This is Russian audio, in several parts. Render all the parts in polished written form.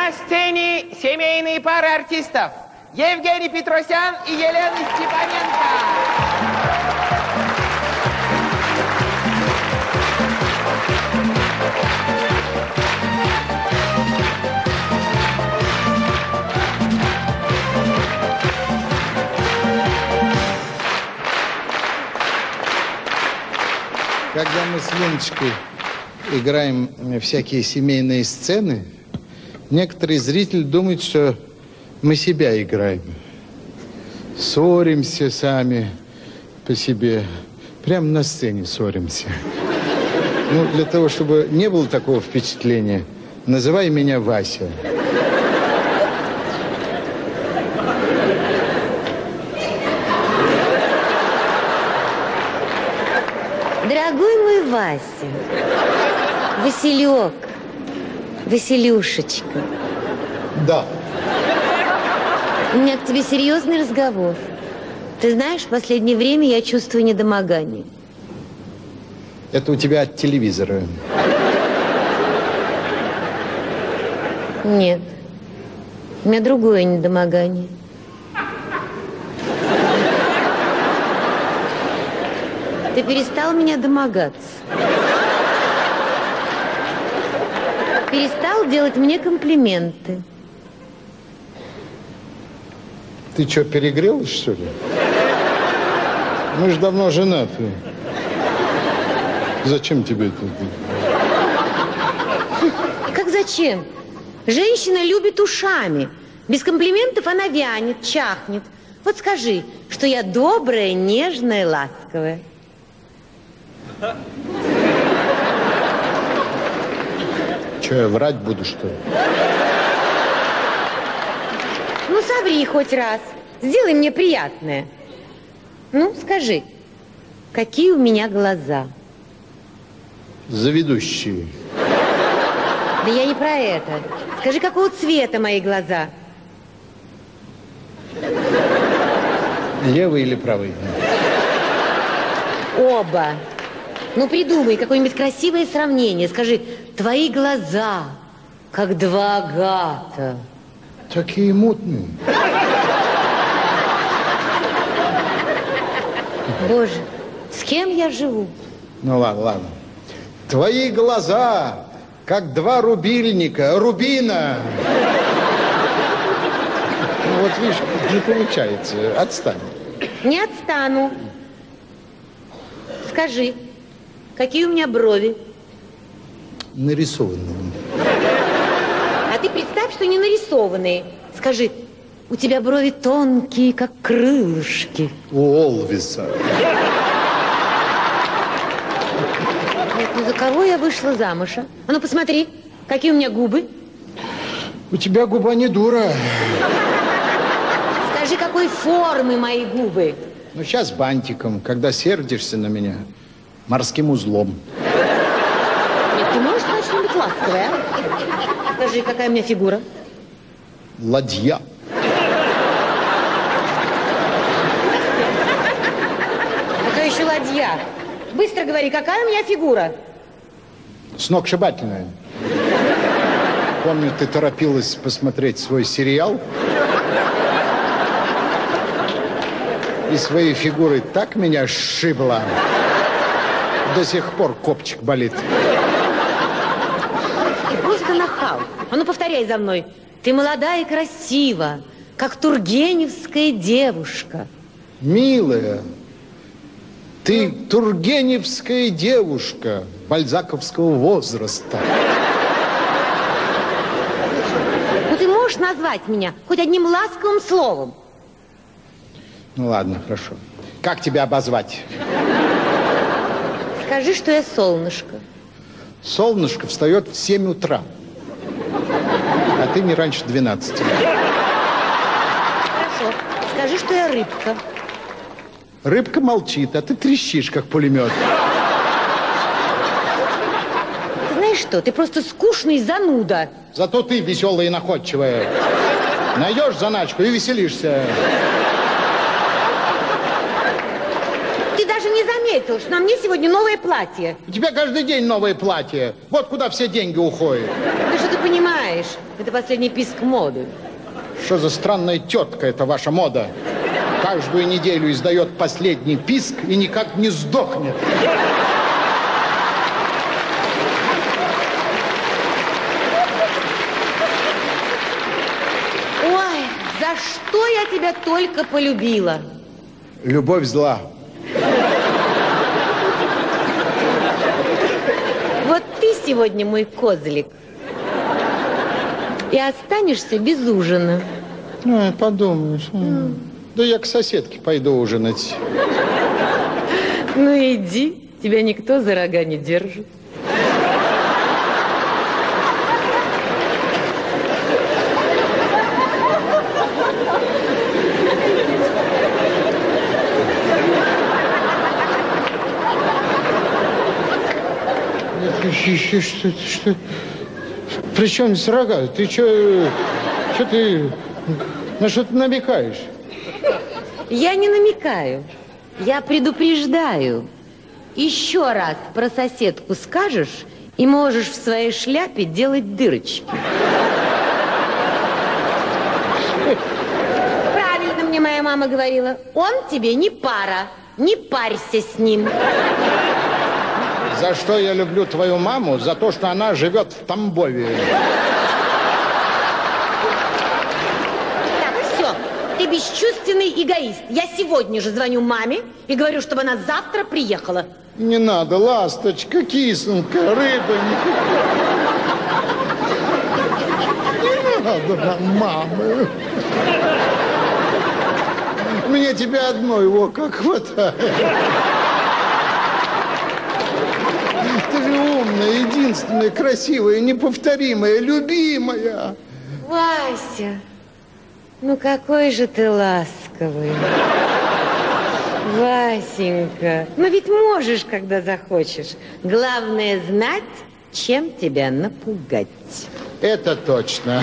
На сцене семейные пары артистов. Евгений Петросян и Елена Степаненко. Когда мы с Леночкой играем всякие семейные сцены, некоторые зрители думают, что мы себя играем. Ссоримся сами по себе. Прямо на сцене ссоримся. Ну, для того, чтобы не было такого впечатления, называй меня Вася. Дорогой мой Вася, Василек, Василюшечка. Да. У меня к тебе серьезный разговор. Ты знаешь, в последнее время я чувствую недомогание. Это у тебя от телевизора. Нет, у меня другое недомогание. Ты перестал меня домогаться. Перестал делать мне комплименты. Ты что, перегрелась, что ли? Мы же давно женаты. Зачем тебе это? Как зачем? Женщина любит ушами. Без комплиментов она вянет, чахнет. Вот скажи, что я добрая, нежная, ласковая. Че, я врать буду, что ли? Ну, соври хоть раз. Сделай мне приятное. Ну, скажи, какие у меня глаза? Заведущие. Да я не про это. Скажи, какого цвета мои глаза? Левый или правый? Оба. Ну, придумай какое-нибудь красивое сравнение. Скажи, твои глаза, как два агата. Такие мутные. Боже, с кем я живу? Ну, ладно, ладно. Твои глаза, как два рубильника, рубина. Ну, вот видишь, не получается. Отстань. Не отстану. Скажи, какие у меня брови? Нарисованные. А ты представь, что не нарисованные. Скажи, у тебя брови тонкие, как крылышки. У Олвиса. Ну, за кого я вышла замуж, а? А ну, посмотри, какие у меня губы. У тебя губа не дура. Скажи, какой формы мои губы. Ну, сейчас бантиком, когда сердишься на меня, морским узлом. Нет, ты можешь сказать что-нибудь ласковое, а? Скажи, какая у меня фигура? Ладья. Какая еще ладья? Быстро говори, какая у меня фигура? Сногсшибательная. Помню, ты торопилась посмотреть свой сериал. И своей фигурой так меня сшибла. До сих пор копчик болит. Ты просто нахал. А ну, повторяй за мной. Ты молода и красива, как тургеневская девушка. Милая, ты тургеневская девушка бальзаковского возраста. Ну, ты можешь назвать меня хоть одним ласковым словом? Ну, ладно, хорошо. Как тебя обозвать? Скажи, что я солнышко. Солнышко встает в 7 утра. А ты не раньше 12. Хорошо. Скажи, что я рыбка. Рыбка молчит, а ты трещишь, как пулемет. Ты знаешь что, ты просто скучный зануда. Зато ты веселая и находчивая. Найдешь заначку и веселишься. Ты даже не заметил, что на мне сегодня новое платье. У тебя каждый день новое платье. Вот куда все деньги уходят. Ты что, ты понимаешь? понимаешь, это последний писк моды. Что за странная тетка эта ваша мода? Каждую неделю издает последний писк и никак не сдохнет. Ой, за что я тебя только полюбила? Любовь зла. Вот ты сегодня мой козлик. И останешься без ужина. Подумаешь. Да я к соседке пойду ужинать. Ну иди, тебя никто за рога не держит. Что? При чем здесь рога? Ты что ты на что ты намекаешь? Я не намекаю, я предупреждаю. Еще раз про соседку скажешь, и можешь в своей шляпе делать дырочки. Правильно мне моя мама говорила. Он тебе не пара, не парься с ним. За что я люблю твою маму? За то, что она живет в Тамбове. Так, все. Ты бесчувственный эгоист. Я сегодня же звоню маме и говорю, чтобы она завтра приехала. Не надо, ласточка, кисонька, рыбонька. Не надо нам мамы. Мне тебя одной его как хватает. Ты же умная, единственная, красивая, неповторимая, любимая. Вася, ну какой же ты ласковый. Васенька, ну ведь можешь, когда захочешь. Главное знать, чем тебя напугать. Это точно.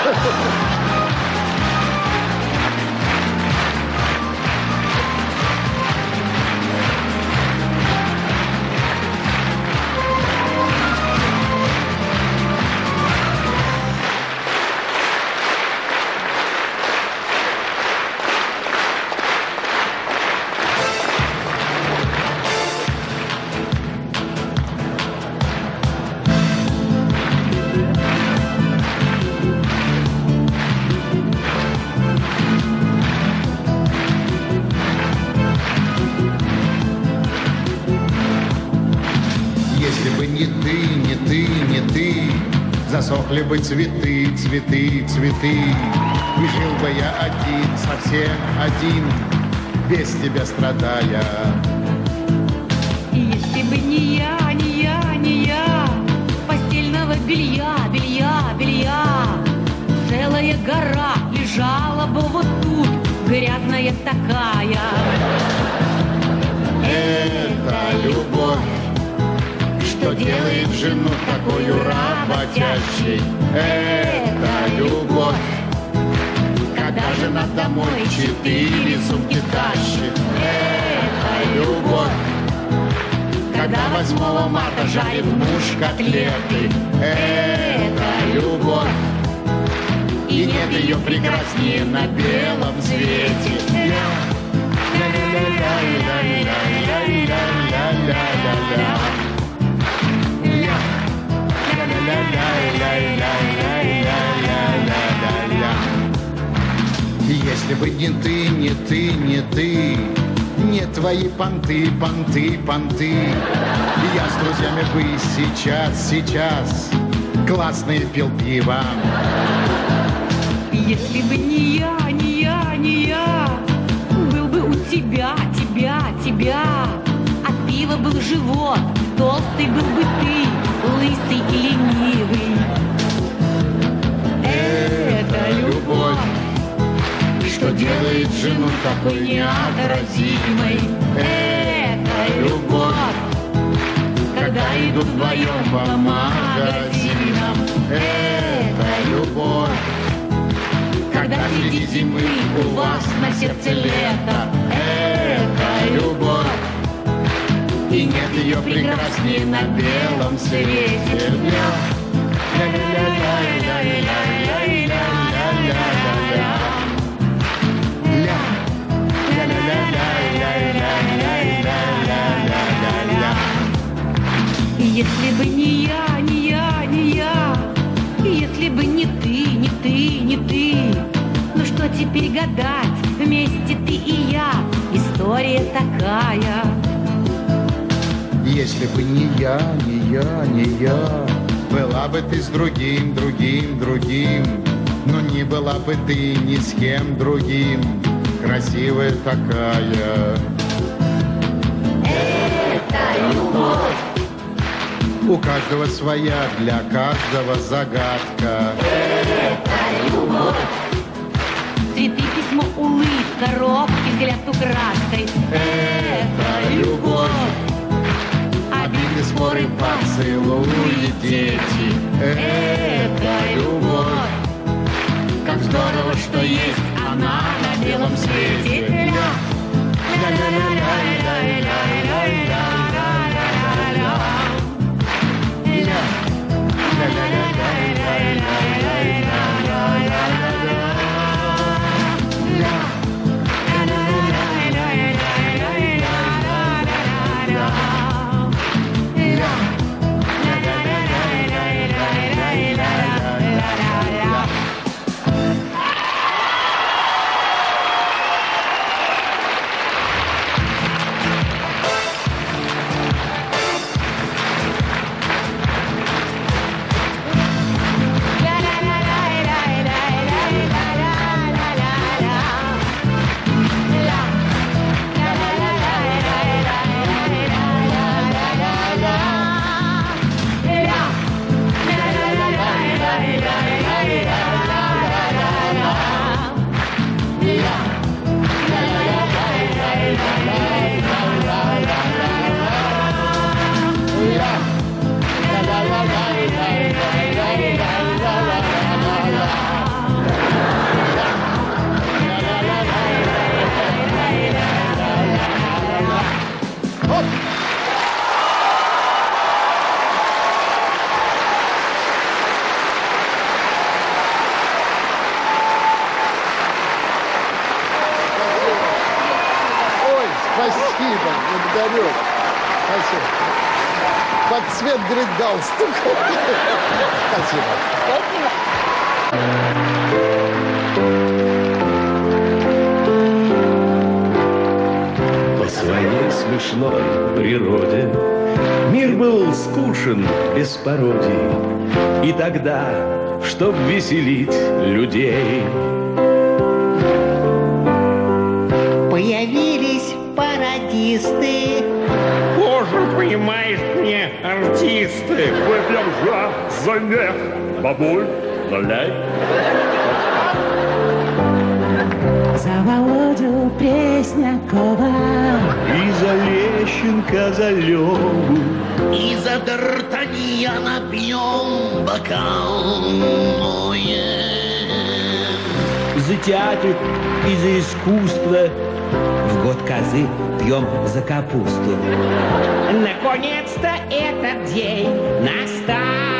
Засохли бы цветы, цветы, цветы. И жил бы я один, совсем один, без тебя страдая. И если бы не я, не я, не я, постельного белья, целая гора лежала бы вот тут, грязная такая. Это любовь, что делает жену такую работящей. Это любовь, когда жена домой 4 сумки тащит. Это любовь, когда 8 марта жарит муж котлеты. Это любовь, и нет ее прекраснее на белом свете. Если бы не ты, не ты, не ты, не твои понты, понты, понты, я с друзьями бы сейчас классные пил пиво. Если бы не я, не я, не я, был бы у тебя, тебя, от пива был живот, толстый был бы ты, лысый и ленивый. Это любовь, что делает жену такой неотразимой. Это любовь, когда идут вдвоем по магазинам. Это любовь, когда среди зимы у вас на сердце лето. это любовь, и нет ее прекраснее на белом свете. Если бы не я, не я, не я, если бы не ты, не ты, не ты, ну что теперь гадать, вместе ты и я, история такая. Если бы не я, не я, не я, была бы ты с другим, другим, другим, но не была бы ты ни с кем другим, красивая такая. Это любовь. У каждого своя, для каждого загадка. Это любовь. Цветы, письмо, улыбка, робкий взгляд украдкой. Это любовь. Обиды, споры, поцелуи, дети. Это любовь. Как здорово, что есть она на белом свете. Спасибо, благодарю. Спасибо. Под цвет, говорит, галстук. Спасибо. По своей смешной природе мир был скучен без пародий. И тогда, чтоб веселить людей, появились пародисты. Боже, понимаешь, мне артисты. Выдержа, замех, бабуль, наляй. За Володю Преснякова и за Лещенко, за Лёву, и за Д'Артаньяна пьем бокал. За театр и за искусство в год козы пьем за капусту. Наконец-то этот день настал.